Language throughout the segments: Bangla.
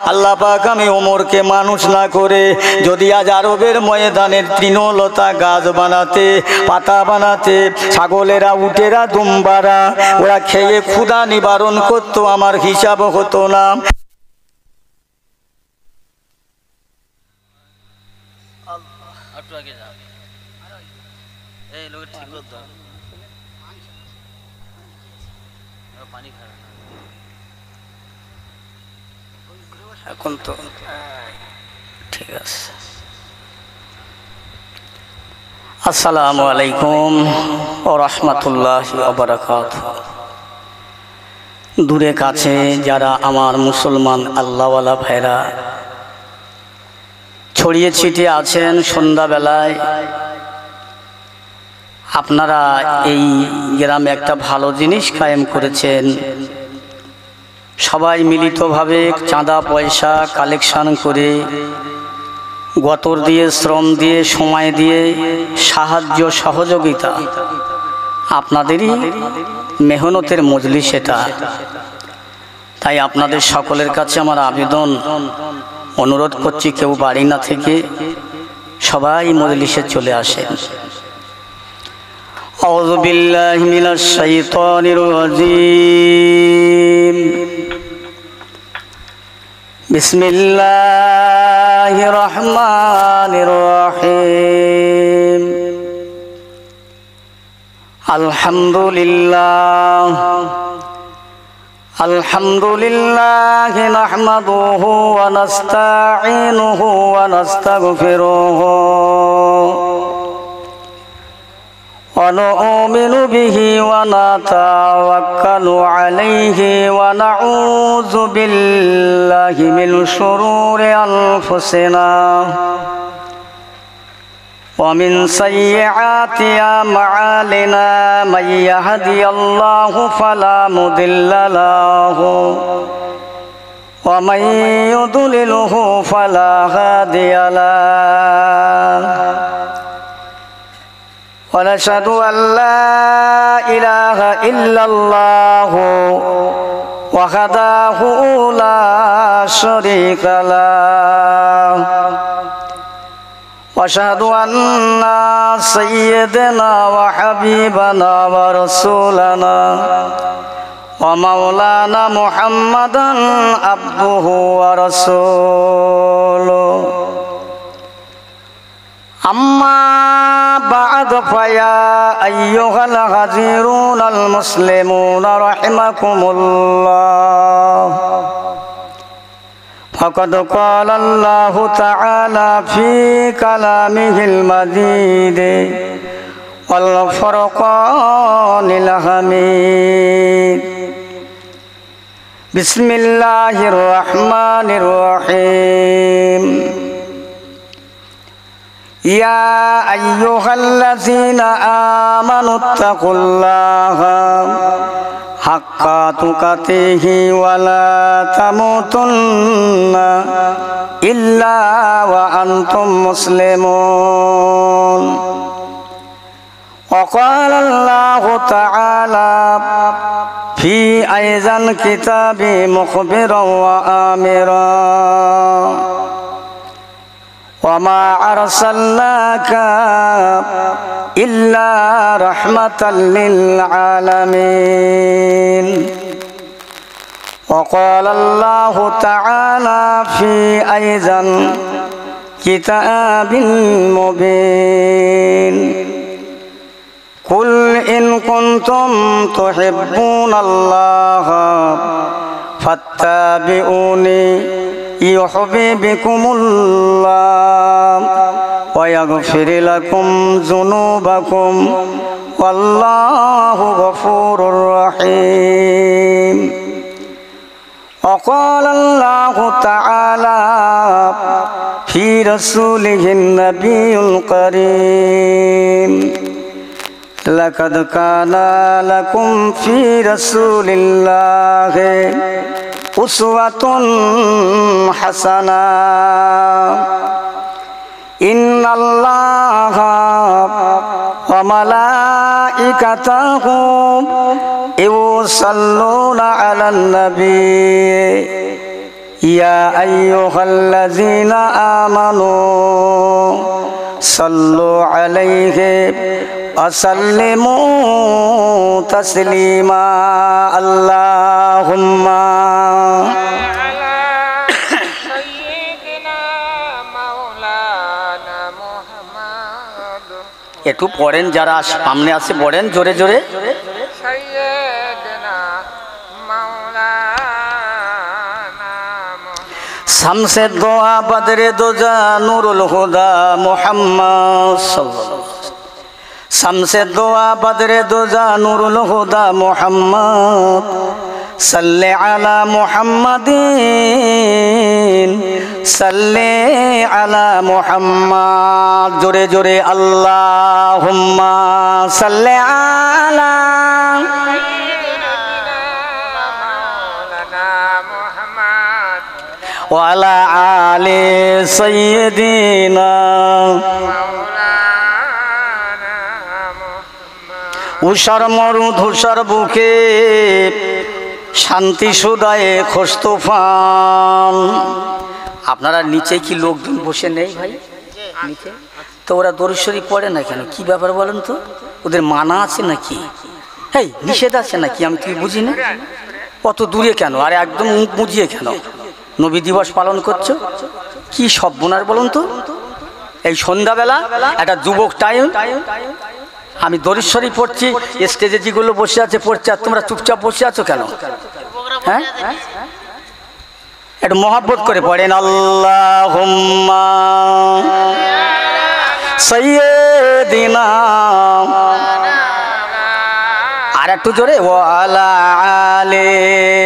আল্লাহ পাক আমি ওমরকে মানুষ না করে যদি আজ আরবের ময়দানের তৃণলতা গাছ বানাতে, পাতা বানাতে, ছাগলেরা, উটেরা, দুম্বারা ওরা খেয়ে ক্ষুধা নিবারণ করতো, আমার হিসাব হতো না। এখন তো ঠিক আছে। আসসালামু আলাইকুম ওয়া রাহমাতুল্লাহি ওয়া বারাকাতুহু। দূরে কাছে যারা আমার মুসলমান আল্লাহওয়ালা ভাইরা ছড়িয়ে ছিটিয়ে আছেন, সন্ধ্যাবেলায় আপনারা এই গ্রামে একটা ভালো জিনিস কায়েম করেছেন। সবাই মিলিতভাবে চাঁদা পয়সা কালেকশন করে, গতর দিয়ে, শ্রম দিয়ে, সময় দিয়ে, সাহায্য সহযোগিতা, আপনাদেরই মেহনতের মজলিস এটা। তাই আপনাদের সকলের কাছে আমার আবেদন, অনুরোধ করছি, কেউ বাড়ি না থেকে সবাই মজলিসে চলে আসেন। আউযু বিল্লাহি মিনাশ শাইতানির রাজীম। বিসমিল্লাহির রহমানির রহিম। আলহামদুলিল্লাহ আলহামদুলিল্লাহি নাহমাদুহু ওয়া নাস্তাঈনুহু ওয়া নাস্তাগফিরুহু ওয়া নু'মিনু বিহি ওয়া নাতাওয়াক্কালু আলাইহি ওয়া নাউযু বিল্লাহি মিন শুরুরি আনফুসিনা ওয়া মিন সাইয়্যাতি আমালিনা মান ইয়াহদিয়াল্লাহু ফালা মুদিল্লা লাহু ওয়া মান ইউদ্লিলহু ফালা হাদিয়া লাহু। ونشهد أن لا إله إلا الله وحده لا شريك له وأشهد أن سيدنا وحبيبنا ورسولنا ومولانا محمدا عبده ورسوله أما بعد فيا أيها الغزيرون المسلمون رحمكم الله. فقد قال الله تعالى في كلامه المجيد والفرقان الحميد. بسم الله الرحمن الرحيم. يا أيها الذين آمنوا اتقوا الله حق تقاته ولا تموتن إلا وأنتم مسلمون. وقال الله تعالى في أيضا كتاب مخبرا وآمرا وما أرسلناك إلا رحمة للعالمين. وقال الله تعالى في أيضا كتاب مبين. قل إن كنتم تحبون الله فاتبعوني يحببكم الله ويغفر لكم ذنوبكم والله غفور رحيم. وقال الله تعالى في رسوله النبي الكريم لقد كان لكم في رسول الله أسوة حسنة. إن الله وملائكته يصلون على النبي ইয়া আইয়ুহাল্লাযীনা আমানু সাল্লু আলাইহি ওয়া সাল্লিমু তাসলিমা আল্লাহুম্মা একটু পড়েন, যারা সামনে আছে পড়েন জোরে জোরে। শামসে দোয়া বদরে দোজা নূরুল হুদা মুহাম্মদ সাল্লাল্লাহু আলাইহি ওয়াসাল্লাম। শামসে দোয়া বদরে দোজা নূরুল হুদা মুহাম্মদ সাল্লি আলা মুহাম্মাদিন সাল্লি আলা মুহাম্মাদ। জোরে জোরে আল্লাহুম্মা সাল্লি আলা ওয়া আলা আলি সাইয়্যিদিনা। উষার মরু ধূসর বুকে শান্তি সুদায়ে খোস্তফান। আপনারা নিচে কি লোকজন বসে নেই ভাই নিচে? তো ওরা দরুদ শরীফ পড়ে না কেন? কি ব্যাপার বলেন তো? ওদের মানা আছে নাকি? এই নিষেধ আছে নাকি? আমি কি বুঝি না। কত দূরে কেন? আরে একদম মুখ মুজিয়ে কেন নবী দিবস পালন করছো? কি সর্বনাশ বলুন তো। এই সন্ধ্যাবেলা একটা যুবক টাইম, আমি দরুদ শরীফ পড়ছি, স্টেজে যেগুলো বসে আছে পড়ছে, আর তোমরা চুপচাপ বসে আছো কেন? হ্যাঁ, একটু মহব্বত করে পড়েন আল্লাহুম্মা সাইয়্যিদিনা। আর একটু জোরে ওয়া আলা আলি।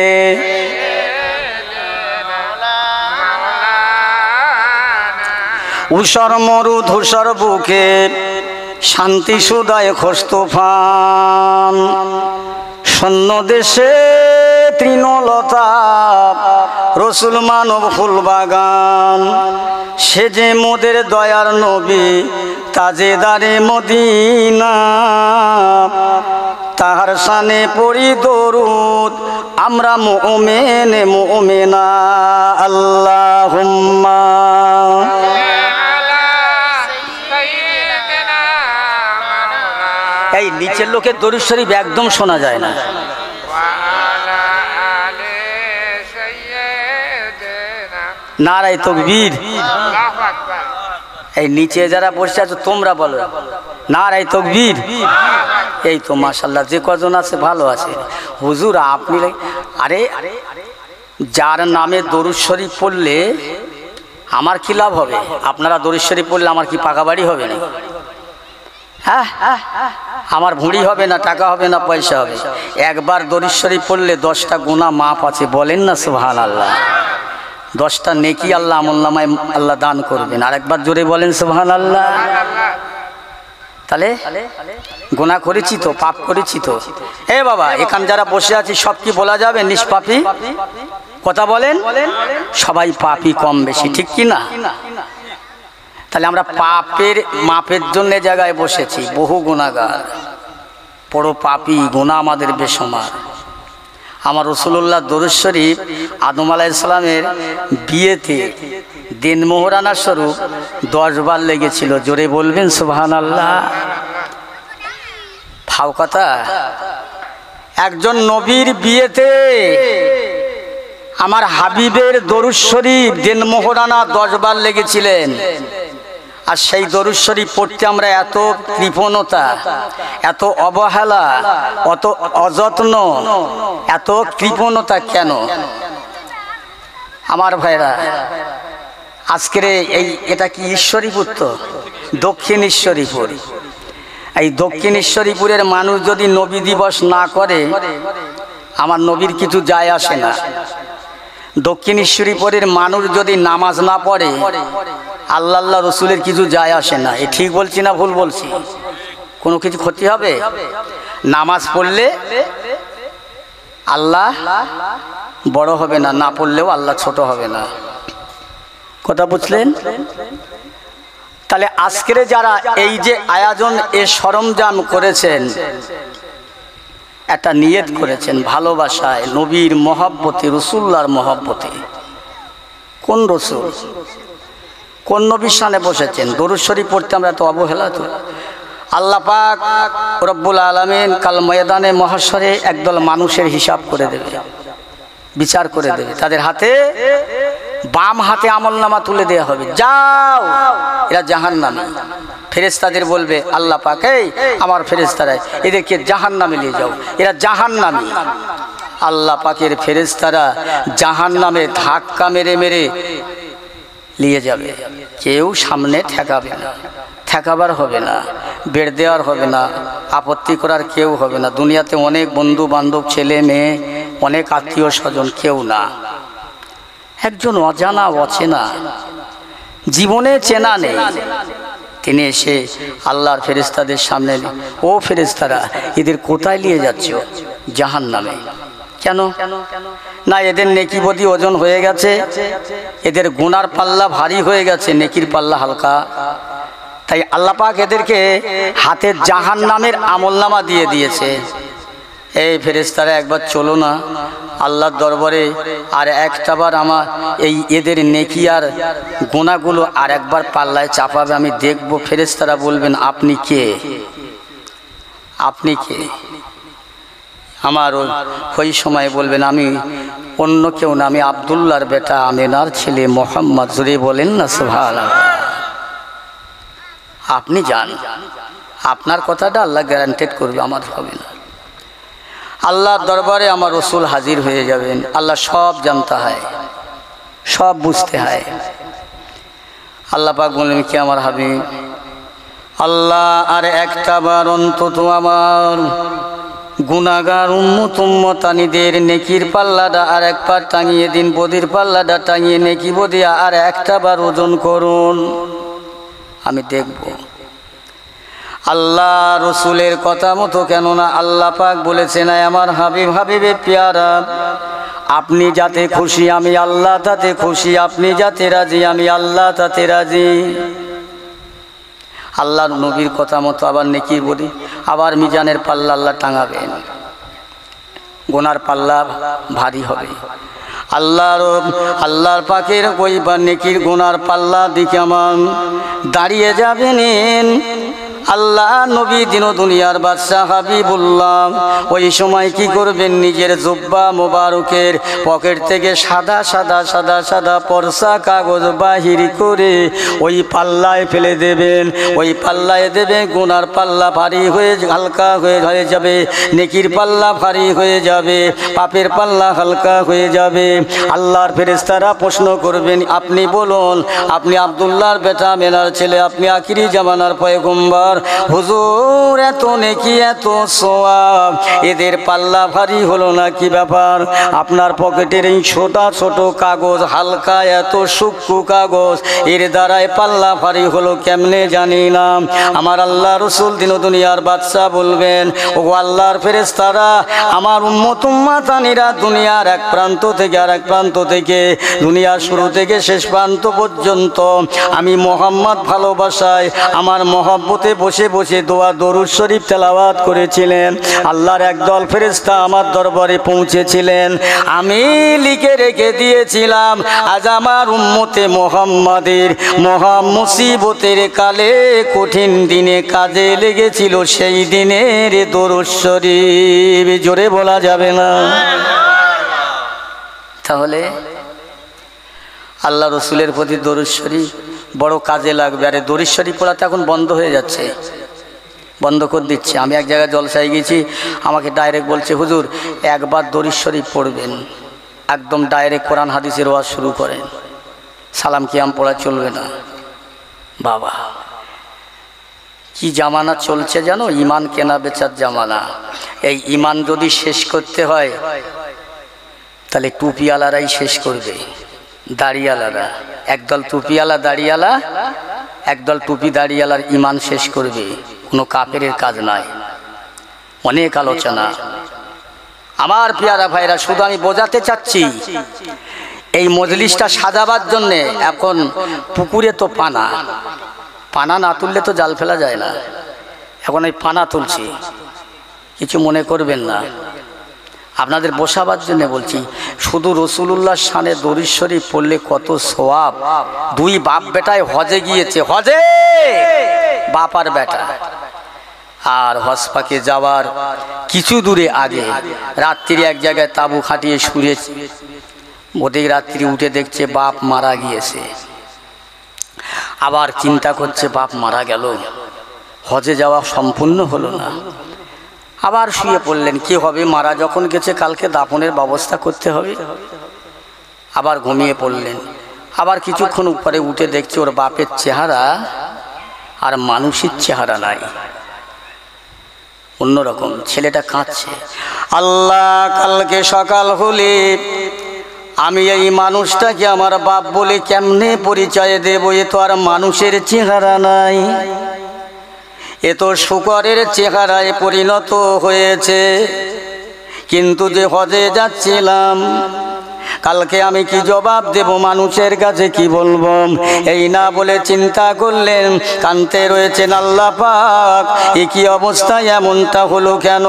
উষর মরু ধূসর বুকে শান্তি সুদায় খোস্তফান। শূন্য দেশে তৃণলতা রসুল মানব ফুল বাগান। সে যে মোদের দয়ার নবী তাজেদারে মদিনা। তাহার শানে পড়ি দরুদ আমরা মুমিনে মুমিনা। আল্লাহুম্মা এই নিচের লোকের দরুদ শরীফ একদম শোনা যায় না। নারায়ে তাকবীর। এই নিচে যারা বসে আছো তোমরা বলো নারায়ে তাকবীর। এই তো মাশাআল্লাহ, যে কজন আছে ভালো আছে। হুজুর আপনি আরে যার নামে দরুদ শরীফ পড়লে আমার কি লাভ হবে? আপনারা দরুদ শরীফ পড়লে আমার কি পাকা বাড়ি হবে না? হ্যাঁ, আমার ভুঁড়ি হবে না, টাকা হবে না, পয়সা হবে। একবার দরুদ শরীফ পড়লে 10টা গুনাহ মাফ আছে। বলেন না সুবহানাল্লাহ। 10টা নেকি আল্লাহ আমলনামায় আল্লাহ দান করবেন। আরেকবার জোরে বলেন সুবহানাল্লাহ। তাহলে গুনাহ করেছি তো, পাপ করেছি তো। এ বাবা, এখান যারা বসে আছি সব কি বলা যাবে নিষ্পাপী? কথা বলেন। সবাই পাপী কম বেশি, ঠিক কি না? তাহলে আমরা পাপের মাপের জন্য জায়গায় বসেছি। বহু গুনাহগার, বড় পাপী, গুনাহ আমাদের বেসমার। আমার রাসূলুল্লাহ দরুদ শরীফ আদম আলাইহিস সালামের বিয়েতে দিন মোহরানা স্বরূপ 10 বার লেগেছিল। জোরে বলবেন সুবহানাল্লাহ। ফাও কথা, একজন নবীর বিয়েতে আমার হাবিবের দরুদ শরীফ দিন মোহরানা 10 বার লেগেছিলেন। আর সেই দরুদ শরীফ পড়তে আমরা এত কৃপণতা, এত অবহেলা, অত অযত্ন, এত কৃপণতা কেন? আমার ভাইরা, আজকের এটা কি ঈশ্বরীপুর? তো দক্ষিণ ঈশ্বরীপুর। এই দক্ষিণ ঈশ্বরীপুরের মানুষ যদি নবী দিবস না করে আমার নবীর কিছু যায় আসে না। দক্ষিণ ঈশ্বরীপুরের মানুষ যদি নামাজ না পড়ে আল্লাহ রসুলের কিছু যায় আসে না। এ ঠিক বলছি না ভুল বলছি? কোনো কিছু ক্ষতি হবে? নামাজ পড়লে আল্লাহ বড় হবে না, না পড়লেও আল্লাহ ছোট হবে না। কথা বুঝলেন? তাহলে আজকের যারা এই যে আয়োজন, এ সরঞ্জাম করেছেন, একটা নিয়ত করেছেন ভালোবাসায়, নবীর মহব্বতে, রসুল্লাহর মহব্বতে। কোন রসুল, কোন নবীর সামনে বসেছেন? দরুদ শরীফ পড়তে আমরা তো অবহেলা। তো আল্লাহ পাক রব্বুল আলামিন কাল ময়দানে মহাশরে একদল মানুষের হিসাব করে দেবে, বিচার করে দেবে। তাদের হাতে, বাম হাতে আমলনামা তুলে দেওয়া হবে, যাও এরা জাহান্নামী। ফেরেশতাদের বলবে আল্লাহ পাক, এই আমার ফেরেশতারা এদেরকে জাহান্নামে নিয়ে যাও, এরা জাহান্নামী। আল্লাহ পাকের ফেরেশতারা জাহান্নামে ধাক্কা মেরে মেরে নিয়ে যাবে। কেউ সামনে ঠেকাবে না, ঠেকাবার হবে না, বেড় দেওয়ার হবে না, আপত্তি করার কেউ হবে না। দুনিয়াতে অনেক বন্ধু বান্ধব, ছেলে মেয়ে, অনেক আত্মীয় স্বজন, কেউ না। একজন অজানা অচেনা, জীবনে চেনা নেই, তিনি এসে আল্লাহর ফেরেশতাদের সামনে, ও ফেরেশতারা এদের কোথায় নিয়ে যাচ্ছ? জাহান্নামে। কেন? না এদের নেকি বদি ওজন হয়ে গেছে, এদের গুনার পাল্লা ভারী হয়ে গেছে, নেকির পাল্লা হালকা। তাই আল্লাহ পাক এদেরকে হাতে জাহান্নামের আমলনামা দিয়ে দিয়েছে। এই ফেরেশতারা একবার চলো না আল্লাহর দরবারে, আর একটাবার আমার এদের নেকি আর গুনাহগুলো আর একবার পাল্লায় চাপাবে, আমি দেখব। ফেরেশতারা বলবেন আপনি কে? আপনি কে? আমার ওই সময় বলবেন আমি অন্য কেউ না, আমি আব্দুল্লাহর বেটা, আমেনার ছেলে মোহাম্মদ। জোরে বলেন না সুবহানাল্লাহ। আপনি যান, আপনার কথাটা আল্লাহ গ্যারান্টেড করবে, আমার হবে না। আল্লাহর দরবারে আমার রসুল হাজির হয়ে যাবেন। আল্লাহ সব জানতে হয়, সব বুঝতে হয়। আল্লাহ পাক বলেন কি আমার হাবিব আল্লাহ, আর একটা বার অন্তত আমার গুনাহগার উম্মত উম্মতানিদের নেকির পাল্লাটা আর একবার টাঙিয়ে দিন, বদির পাল্লাটা টাঙিয়ে নেকি বদি আর একটা বার ওজন করুন, আমি দেখব। আল্লাহ রসুলের কথা মতো, কেননা আল্লাহ পাক বলেছেন আমার হাবিব, হাবিবে পেয়ারা, আপনি যাতে খুশি আমি আল্লাহ তাতে খুশি, আপনি যাতে রাজি আমি আল্লাহ তাতে রাজি। আল্লাহর নবীর কথা মতো আবার নেকি বলি, আবার মিজানের পাল্লা আল্লাহ টাঙাবেন, গোনার পাল্লা ভারী হবে। আল্লাহর পাকের ওই বা নেকির গোনার পাল্লা দিকে আমার দাঁড়িয়ে যাবেন আল্লাহ নবী দিন দুনিয়ার বাদশাহ হাবিবুল্লাহ। ওই সময় কি করবেন? নিজের জুব্বা মোবারকের পকেট থেকে সাদা সাদা সাদা সাদা পরশা কাগজ বাহির করে ওই পাল্লায় ফেলে দেবেন। ওই পাল্লায় দেবেন, গুনার পাল্লা ভারী হয়ে হালকা হয়ে যাবে, নেকির পাল্লা ভারী হয়ে যাবে, পাপের পাল্লা হালকা হয়ে যাবে। আল্লাহর ফেরেশতারা প্রশ্ন করবেন আপনি বলুন, আপনি আব্দুল্লাহর বেটা, মেনার ছেলে, আপনি আখিরি জামানার পয়গম্বর, হুজুর এত নেকি এত সওয়াব, এদের পাল্লা ভারী হলো না, কি ব্যাপার? আপনার পকেটের এই ছোট ছোট কাগজ, হালকা এত সূক্ষ্ম কাগজ, এর দ্বারাই পাল্লা ভারী হলো কেমনে জানি না। আমার আল্লাহ রসুল দিন দুনিয়ার বাদশাহ বলবেন, ও আল্লাহর ফেরেশতারা, আমার উম্মত উম্মাতানিরা দুনিয়ার এক প্রান্ত থেকে আর এক প্রান্ত থেকে, দুনিয়ার শুরু থেকে শেষ প্রান্ত পর্যন্ত আমি মোহাম্মদ ভালোবাসায় আমার মহব্বতে বসে বসে দোয়া দরুদ শরীফ তেলাওয়াত করেছিলেন। আল্লাহর একদল ফেরেশতা আমার দরবারে পৌঁছেছিলেন, আমি লিখে রেখে দিয়েছিলাম আজ আমার উম্মতে মোহাম্মদের মহা মুসিবতের কালে কঠিন দিনে কাজে লেগেছিল সেই দিনের দরুদ শরীফ। জোরে বলা যাবে না? তাহলে আল্লাহ রসুলের প্রতি দরুদ শরীফ বড় কাজে লাগবে। আরে দরুদ শরীফ পড়াতে এখন বন্ধ হয়ে যাচ্ছে, বন্ধ করে দিচ্ছে। আমি এক জায়গায় জলসায় গেছি, আমাকে ডাইরেক্ট বলছে হুজুর একবার দরুদ শরীফ পড়বেন, একদম ডাইরেক্ট কোরআন হাদিসের ওয়াজ শুরু করেন, সালাম কিয়াম পড়া চলবে না। বাবা কি জামানা চলছে জানো? ইমান কেনা বেচার জামানা। এই ইমান যদি শেষ করতে হয় তাহলে টুপিওয়ালারাই শেষ করবে, দাড়িওয়ালারা। একদল টুপিওয়ালা দাড়িওয়ালা, একদল টুপি দাড়িওয়ালার ইমান শেষ করবে, কোনো কাফেরের কাজ নয়। অনেক আলোচনা। আমার পেয়ারা ভাইরা, শুধু আমি বোঝাতে চাচ্ছি এই মজলিসটা সাজাবার জন্যে এখন পুকুরে তো পানা, পানা না তুললে তো জাল ফেলা যায় না। এখন এই পানা তুলছি, কিছু মনে করবেন না। আপনাদের বসাবার জন্য বলছি, শুধু রসুলুল্লাহর শানে দরুদ শরীফ পড়লে কত সওয়াব। দুই বাপ বেটায় হজে গিয়েছে, হজে বাপ আর বেটা, আর হজ পাকে যাওয়ার কিছু দূরে আগে রাত্রি এক জায়গায় তাঁবু খাটিয়ে শুয়েছে। ওদিক রাত্রি উঠে দেখছে বাপ মারা গিয়েছে। আবার চিন্তা করছে বাপ মারা গেল, হজে যাওয়া সম্পূর্ণ হলো না। আবার শুয়ে পড়লেন, কি হবে, মারা যখন গেছে কালকে দাফনের ব্যবস্থা করতে হবে। আবার ঘুমিয়ে পড়লেন। আবার কিছুক্ষণ পরে উঠে দেখছে ওর বাপের চেহারা আর মানুষের চেহারা নাই, অন্যরকম। ছেলেটা কাঁদছে, আল্লাহ কালকে সকাল হলে আমি এই মানুষটাকে আমার বাপ বলে কেমনে পরিচয় দেব? এ তো আর মানুষের চেহারা নাই, এ তো শূকরের চেহারায় পরিণত হয়েছে। কিন্তু যে হজে যাচ্ছিলাম, কালকে আমি কি জবাব দেব, মানুষের কাছে কি বলবো? এই না বলে চিন্তা করলেন, কানতে রয়েছেন আল্লাহ পাক, এ কি অবস্থায় এমনটা হলো কেন?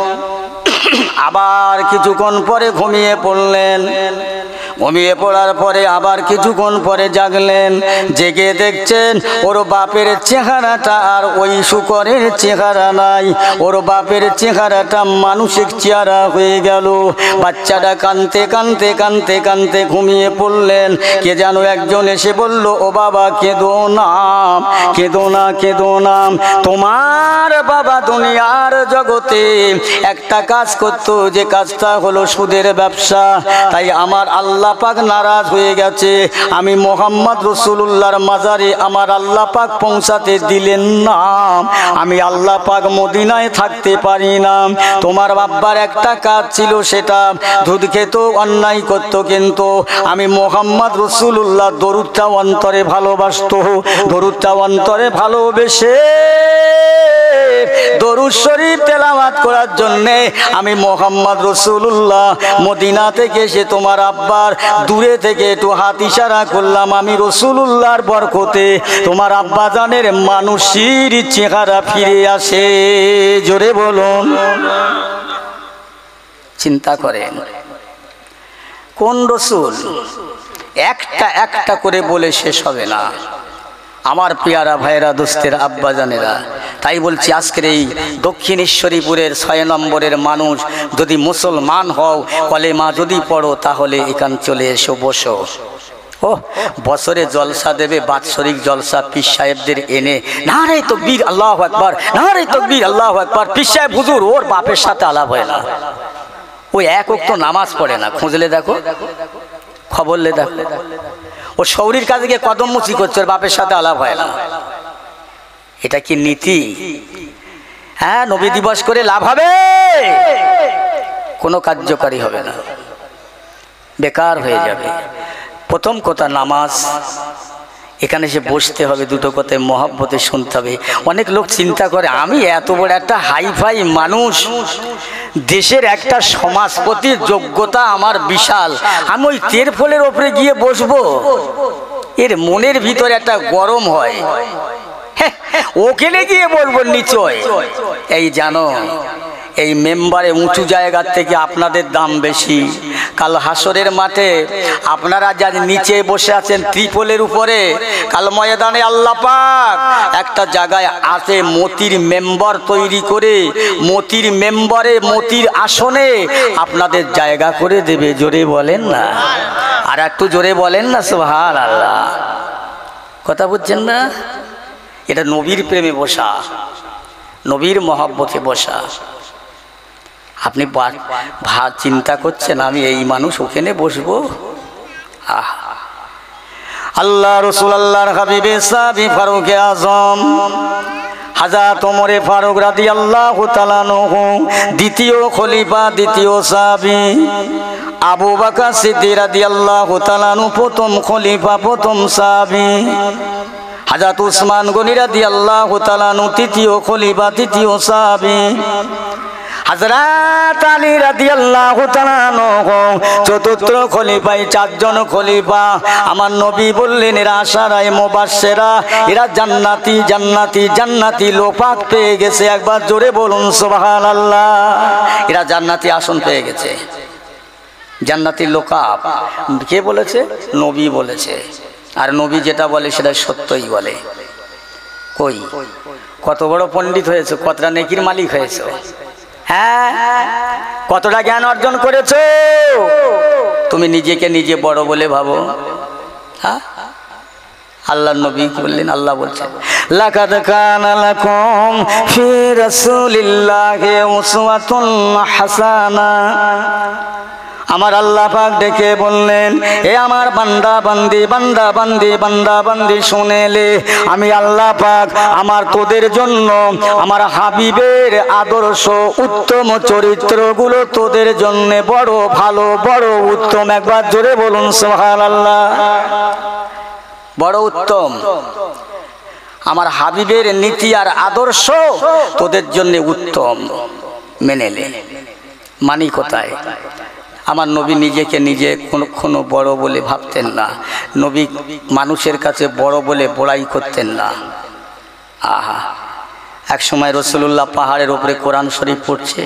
আবার কিছুক্ষণ পরে ঘুমিয়ে পড়লেন। ঘুমিয়ে পড়ার পরে আবার কিছুক্ষণ পরে জাগলেন, জেগে দেখছেন ওর বাপের চেহারাটা আর ওই শূকরের চেহারা নাই, ওর বাপের চেহারাটা মানসিক চেহারা হয়ে গেল। বাচ্চাটা কাঁদতে কাঁদতে কাঁদতে কাঁদতে ঘুমিয়ে পড়লেন। কে যেন একজন এসে বলল, ও বাবা কেঁদো না, কেঁদো না, কেঁদো না, তোমার বাবা দুনিয়ার জগতে একটা কাজ করতো, যে কাজটা হলো সুদের ব্যবসা। তাই আমার আল্লাহ পাক নারাজ হয়ে গেছে, আমি মোহাম্মদ রসুলুল্লাহর মাজারে আমার আল্লাহ পাক পৌঁছাতে দিলেন না, আমি আল্লাহ পাক মদিনায় থাকতে পারি না। তোমার বাবার একটা কাজ ছিল, সেটা দুধ খেত, অন্যায় করত, কিন্তু আমি মোহাম্মদ রসুলুল্লাহ দরুদটা অন্তরে ভালোবাসতো, দরুদটা অন্তরে ভালোবেসে দরুদ শরীফ তেলাওয়াত করার জন্যে আমি মোহাম্মদ রসুলুল্লাহ মদিনা থেকে এসে তোমার আব্বার দূরে থেকে একটু হাত ইশারা করলাম, আমি রসুলুল্লাহর বরকতে তোমার আব্বা জানের মানুষের চেহারা ফিরে আসে। জোরে বলুন। চিন্তা করেন কোন রসুল? একটা একটা করে বলে শেষ হবে না আমার পিয়ারা ভাইরা, দোস্তের আব্বা জানেরা। তাই বলছি, আজকের এই দক্ষিণেশ্বরীপুরের 6 নম্বরের মানুষ যদি মুসলমান হও, কলেমা যদি পড়ো, তাহলে এখান চলে এসো, বসো। ও বছরে জলসা দেবে, বাৎসরিক জলসা পীর সাহেবদের এনে নারে তাকবীর আল্লাহু আকবার, নারে তাকবীর আল্লাহু আকবার। পীর সাহেব হুজুর ওর বাপের সাথে আলাপ হয় না, ওই এক ওয়াক্ত নামাজ পড়ে না, খুঁজলে দেখো, খবরলে দেখো, ও শৌরির কাছে গিয়ে কদম মুচি করছে, ওর বাপের সাথে আলাপ হয় না। এটা কি নীতি? হ্যাঁ, নবী দিবস করে লাভ হবে? কোনো কার্যকারী হবে না, বেকার হয়ে যাবে। প্রথম কথা নামাজ, এখানে এসে বসতে হবে, দুটো কথায় মহব্বতে শুনতে হবে। অনেক লোক চিন্তা করে, আমি এত বড় একটা হাইফাই মানুষ, দেশের একটা সমাজপতির যোগ্যতা আমার বিশাল, আমি ওই তেরফলের ওপরে গিয়ে বসবো? এর মনের ভিতরে একটা গরম হয়, ওখানে গিয়ে বলবো নিচয়। এই জানো, এই মেম্বারে উঁচু জায়গার থেকে আপনাদের দাম বেশি। কাল হাসরের মাঠে আপনারা যা নিচে বসে আছেন ত্রিপলের উপরে, কাল ময়দানে আল্লাহ পাক একটা জায়গায় আছে মতির মেম্বার তৈরি করে, মতির মেম্বারে মতির আসনে আপনাদের জায়গা করে দেবে। জোরে বলেন না, আর একটু জোরে বলেন না সুবহানাল্লাহ। কথা বুঝছেন না? এটা নবীর প্রেমে বসা, নবীর মহব্বতে বসা। আপনি চিন্তা করছেন আমি এই মানুষ ওখানে বসবো? আল্লাহ রসুল আল্লাহর হাবিবে সাহাবী ফারুকে আজম হযরত ওমর ফারুক রাদিয়াল্লাহু তাআলা আনহু, দ্বিতীয় খলিফা, দ্বিতীয় সাহাবী। আবু বকর সিদ্দিক রাদিয়াল্লাহু তাআলা আনহু প্রথম খলিফা, প্রথম সাহাবী। হযরত উসমান গনি রাদিয়াল্লাহু তাআলা আনহু তৃতীয় খলিফা, তৃতীয় সাহাবী। হযরত আলী রাদিয়াল্লাহু তাআলা আনহু চতুর্থ খলিফায়, চারজন খলিফা। আমার নবী বললেন এরা আশারায়ে মুবাশশিরা, এরা জান্নাতি জান্নাতি জান্নাতি লোপাক পেয়ে গেছে। একবার জোরে বলুন সুবহানাল্লাহ। এরা জান্নাতি আসন পেয়ে গেছে, জান্নাতি লোকাপ। কে বলেছে? নবী বলেছে। আর নবী যেটা বলে সেটা সত্যই বলে। কই কত বড় পণ্ডিত হয়েছে, কতটা নেকির মালিক হয়েছে, হ্যাঁ, কতটা জ্ঞান অর্জন করেছো। তুমি নিজেকে নিজে বড় বলে ভাবো, হ্যাঁ। আল্লাহর নবী বললেন, আল্লাহ বলছেন লাকাদ কানা লাকুম ফি রাসূলিল্লাহি উসওয়াতুন হাসানা। আমার আল্লাহ পাক ডেকে বললেন, এ আমার বান্দা বান্দি বান্দা বান্দি বান্দা বান্দি শুনেলে, আমি আল্লাহ পাক আমার তোদের জন্য আমার হাবিবের আদর্শ উত্তম চরিত্রগুলো তোদের জন্য বড় ভালো বড় উত্তম। একবার জোরে বলুন সুবহানাল্লাহ। বড় উত্তম আমার হাবিবের নীতি আর আদর্শ তোদের জন্য উত্তম। মেনে নে। মানি কোথায়? আমার নবী নিজেকে নিজে কোনো বড় বলে ভাবতেন না। নবী মানুষের কাছে বড় বলে বড়াই করতেন না। আহা, এক সময় রাসূলুল্লাহ পাহাড়ের উপরে কোরআন শরীফ পড়ছে।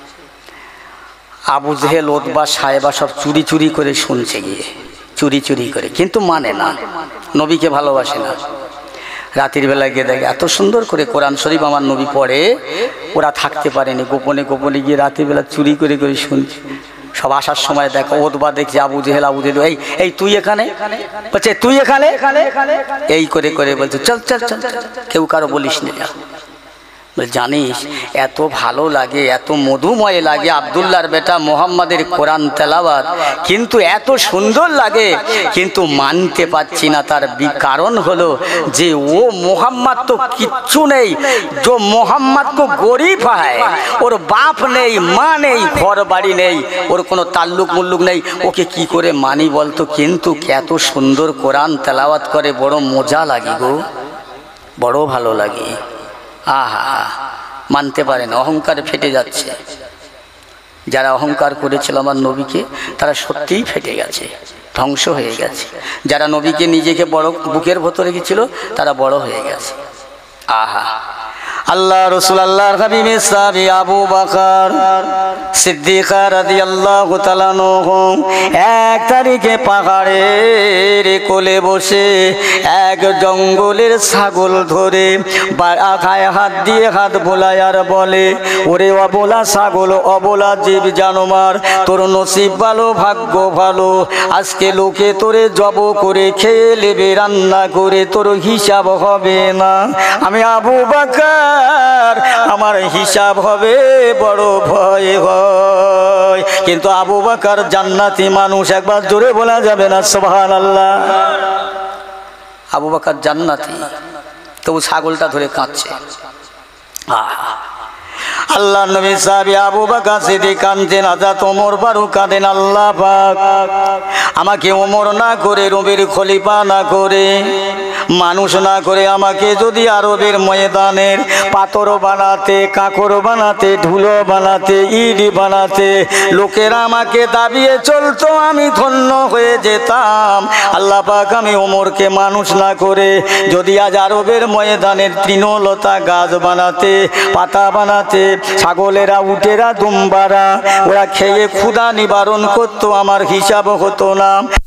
আবু জেহেল, উতবা, সায়েবা সব চুরি চুরি করে শুনছে, গিয়ে চুরি চুরি করে, কিন্তু মানে না, নবীকে ভালোবাসে না। রাতের বেলায় গিয়ে দেখে এত সুন্দর করে কোরআন শরীফ আমার নবী পড়ে, ওরা থাকতে পারেনি, গোপনে গোপনে গিয়ে রাতের বেলা চুরি করে করে শুনছে। সব আসার সময় দেখো ওতবা দেখছে আবু জেহেল, আবু জেহেল, এই এই তুই এখানে, বলছে তুই এখানে, এই করে করে বলছে চল চল চল, কেউ কারো বলিস না। জানিস এত ভালো লাগে, এত মধুময় লাগে আব্দুল্লাহর বেটা মোহাম্মদের কোরআন তেলাওয়াত, কিন্তু এত সুন্দর লাগে, কিন্তু মানতে পারছি না। তার কারণ হলো যে ও মোহাম্মদ তো কিচ্ছু নেই, যে মোহাম্মদ কো গরিব হয়, ওর বাপ নেই, মা নেই, ঘর বাড়ি নেই, ওর কোনো তাল্লুক মুল্লুক নেই, ওকে কি করে মানি বলতো। কিন্তু এত সুন্দর কোরআন তেলাওয়াত করে, বড় মজা লাগে গো, বড় ভালো লাগে। আহা, মানতে পারে না, অহংকারে ফেটে যাচ্ছে। যারা অহংকার করেছিল আমার নবীকে, তারা সত্যিই ফেটে গেছে, ধ্বংস হয়ে গেছে। যারা নবীকে নিজেকে বড় বুকের ভেতরে রেখেছিল, তারা বড় হয়ে গেছে। আহা, আল্লাহ রাসূল আল্লাহর হাবিবের সাহাবী আবু বকর সিদ্দিক রাদিয়াল্লাহু তাআলা আনহু এক তারিখে পাহাড়ের কোলে বসে এক জঙ্গলের ছাগল ধরে গায়ে হাত দিয়ে হাত বোলায় আর বলে, ওরে অবলা ছাগল, অবলা জীব জানোয়ার, তোর নসিব ভালো, ভাগ্য ভালো, আজকে লোকে তোরে জব করে খেয়ে নেবে, রান্না করে তোর হিসাব হবে না। আমি আবু বকর, আমার হিসাব হবে, বড় ভয় হয়। কিন্তু আবু বকর জান্নাতি মানুষ, একবার জোরে বলা যাবে না সুবহানাল্লাহ। আবু বকর জান্নাতি, তবু ছাগলটা ধরে কাঁদছে। আল্লাহ নবী সাহাবী আবু বকর সিদ্দিক কাঁদছেন, হযরত ওমর ফারুক কাঁদেন, আল্লাহ পাক আমাকে ওমর না করে, রবির খলিফা না করে, মানুষ না করে আমাকে যদি আরবের ময়দানের পাথর বানাতে, কাঁকর বানাতে, ধুলো বানাতে, ইট বানাতে লোকেরা আমাকে দাবিয়ে চলতো, আমি ধন্য হয়ে যেতাম। আল্লাহ পাক আমি ওমরকে মানুষ না করে যদি আজ আরবের ময়দানের তৃণলতা গাছ বানাতে, পাতা বানাতে, ছাগলেরা, উটেরা, দুম্বারা ওরা খেয়ে ক্ষুধা নিবারণ করতো, আমার হিসাব হতো না।